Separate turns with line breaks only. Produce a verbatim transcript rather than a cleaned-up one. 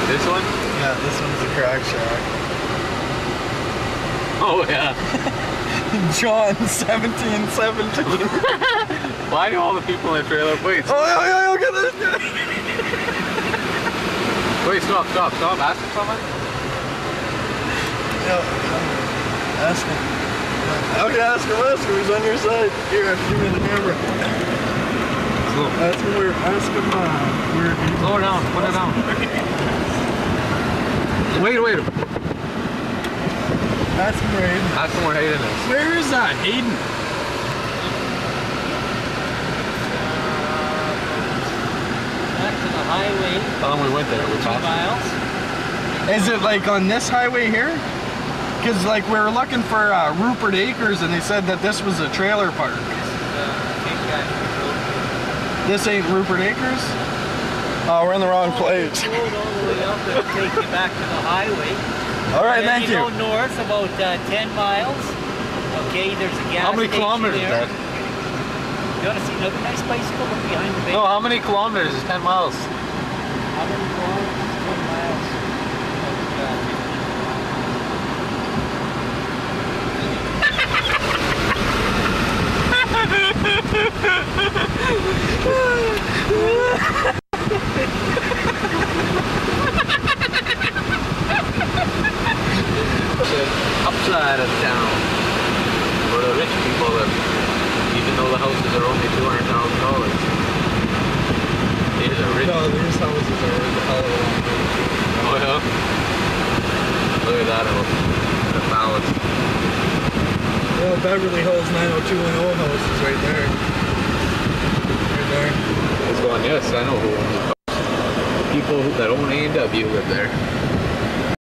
This one?
Yeah, this one's the crack shack.
Oh yeah.
John seventeen seventeen.
Why do all the people in the trailer wait?
Oh yeah, yeah, look at this.
Wait, stop, stop, stop. Ask him something.
Yeah, ask him. Okay, ask him, ask him. He's on your side. Here, give me the camera.
Slow.
Ask him where. Ask him uh, where.
Slow it down. Put it down. Wait, wait.
Ask him where Hayden.
Ask him where Hayden is.
Where is that, Hayden?
Back to the highway.
Tell him we went there. We're
Two miles.
Is it like on this highway here? Because like we were looking for uh, Rupert Acres and they said that this was a trailer park. This ain't Rupert Acres? Oh, we're in the wrong place.
Road all the way up and take you back to the highway.
All right,
and then
thank you.
you go north about uh, ten miles. Okay, there's a gas
How many
station
kilometers is
there.
that?
You want to see another nice bicycle look behind the base?
No, how many kilometers is ten miles?
How many kilometers is ten miles?
Upside of town, where the rich people live, even though the houses are only two hundred thousand dollars. These are rich.
No, these houses are the hell of a lot.
Oh yeah? Look at that house. The palace.
Well, Beverly Hills nine oh two one oh house is right there. Right there.
It's going, yes, I know who owns it. People who, that own A and W live there.